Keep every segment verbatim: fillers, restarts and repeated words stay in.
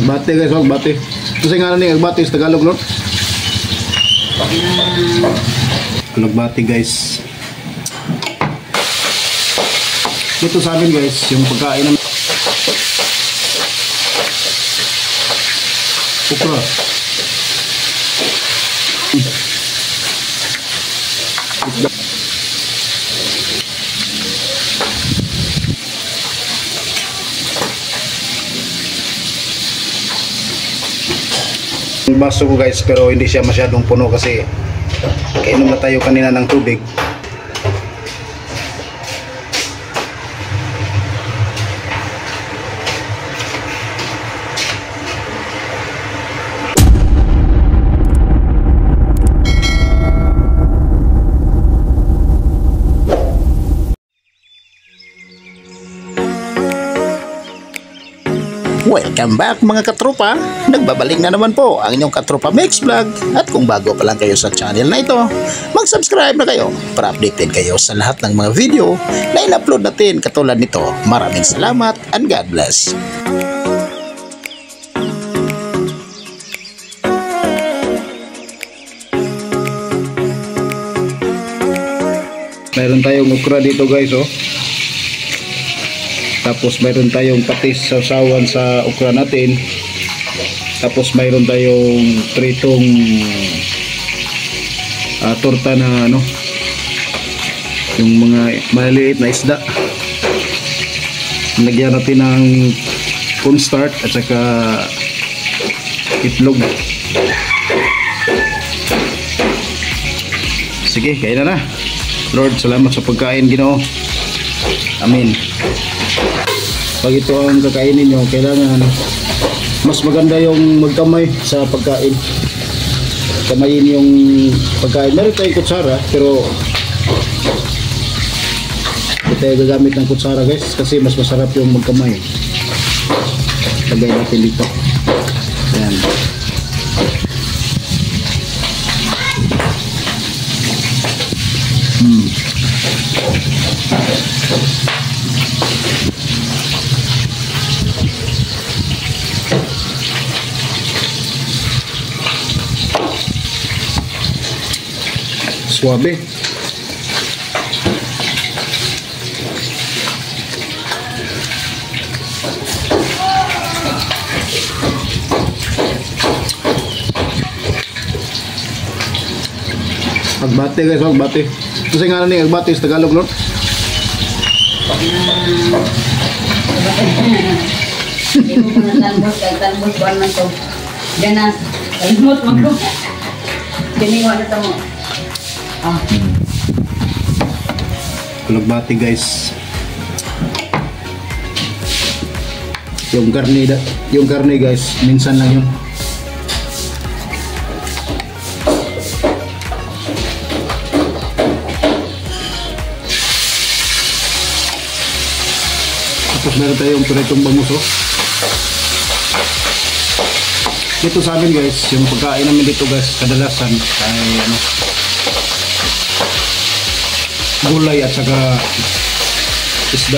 Agbati guys, agbati. Kasi nga ni agbati sa Tagalog, Lord. Agbati guys. Ito sa amin guys, yung pagkain ng okra. Yung baso ko guys, pero hindi siya masyadong puno kasi kainom na tayo kanina ng tubig. Welcome back mga katropa, nagbabalik na naman po ang inyong Katropa Mix Vlog. At kung bago pa lang kayo sa channel na ito, mag-subscribe na kayo para updated kayo sa lahat ng mga video na in-upload natin katulad nito. Maraming salamat and God bless. Mayroon tayong okra dito guys, oh. Tapos mayroon tayong patis sa sawan sa okra natin. Tapos mayroon tayong pritong uh, torta na ano, yung mga maliliit na isda. Lagyan natin ng cornstarch at saka itlog. Sige, kain na na. Lord, salamat sa pagkain, Ginoo. Amen. Pag ito ang kakainin nyo, kailangan mas maganda yung magkamay sa pagkain. Kamayin yung pagkain. Meron tayong kutsara, pero hindi tayo gagamit ng kutsara guys, kasi mas masarap yung magkamay. Lagay natin dito. Ayan. Hmm. Suabe. Agbati guys, agbati. Kasi nga ni agbati sa Tagalog, Lord. Hindi mo na talbos, kaya talbos buwan man ito. Ganas, talbos mo ko. Giniwa na ito mo. Ah. Agbati guys. Yung karne, yung karne guys, minsan lang yun. Tapos meron tayong turitong bangus, oh. Dito sa amin guys, yung pagkain namin dito guys, kadalasan ay ano, gulay at saka isda.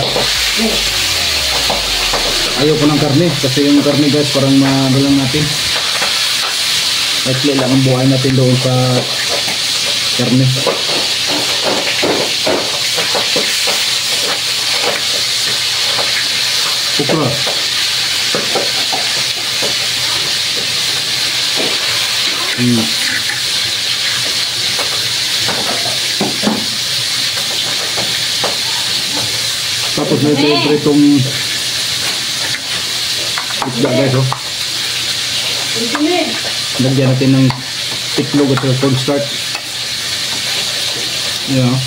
Ayaw ko ng karne kasi yung karne guys parang magalang natin. Likely lang ang buhay natin doon sa karne. Okra. Hmm. Tapos na ito yung pritong isda guys, oh. Lagyan natin ng itlog at cornstarch. Ayan, oh.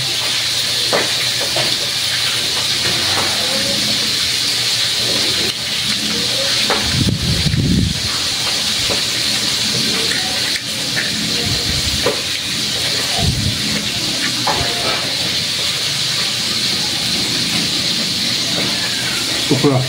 Okra.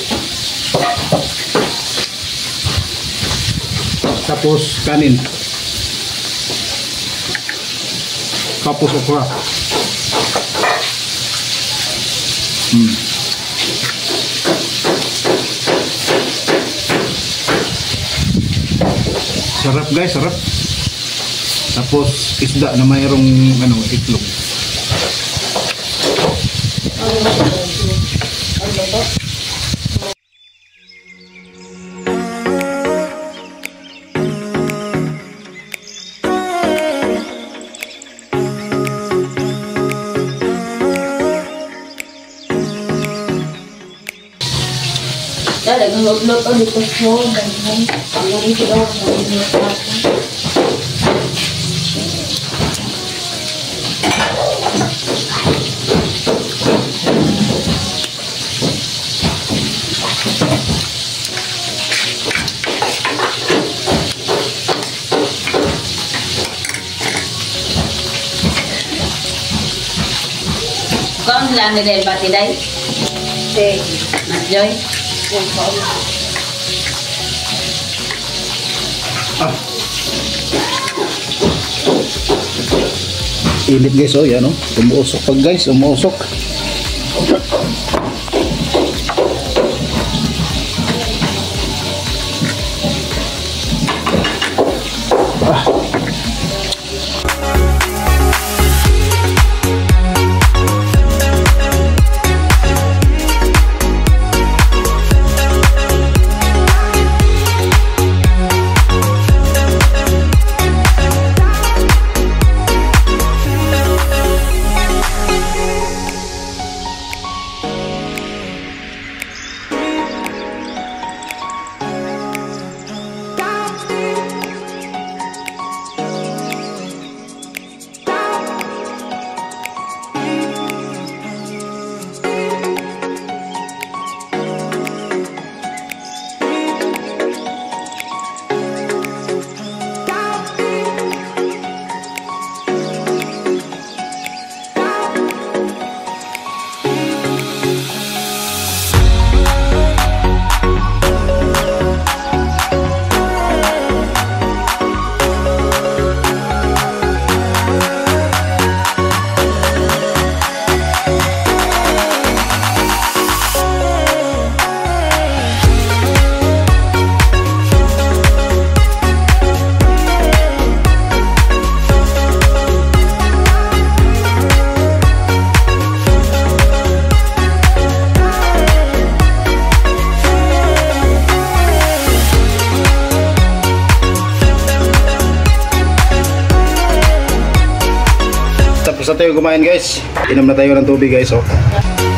Tapos kanin. Tapos okra. Hmm. Sarap guys, sarap. Tapos isda na mayroong ano, itlog. Dala, nag-upload ulit ko siya. Ganyan. Ang ito daw. Kaon lang ni Del Bati Day? Si Mas Joy? Ah. Init guys, oh yan oh. Umuusok pag guys, umuusok. Ah. Tapos na tayo kumain guys. Inom na tayo ng tubig guys oh.